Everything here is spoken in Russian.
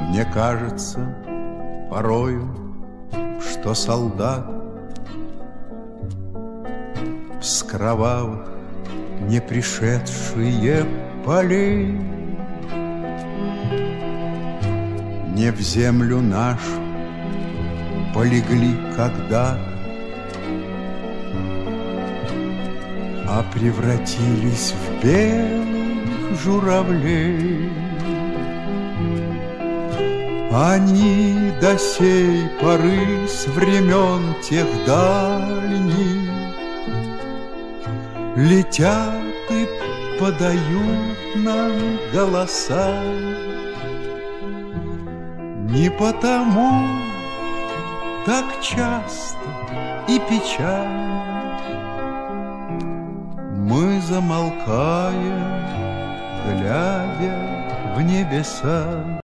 Мне кажется порою, что солдат с кровавых не пришедшие полей не в землю нашу полегли когда-то, а превратились в белых журавлей. Они до сей поры с времен тех дальних летят и подают нам голоса. Не потому так часто и печально мы замолкаем, глядя в небеса.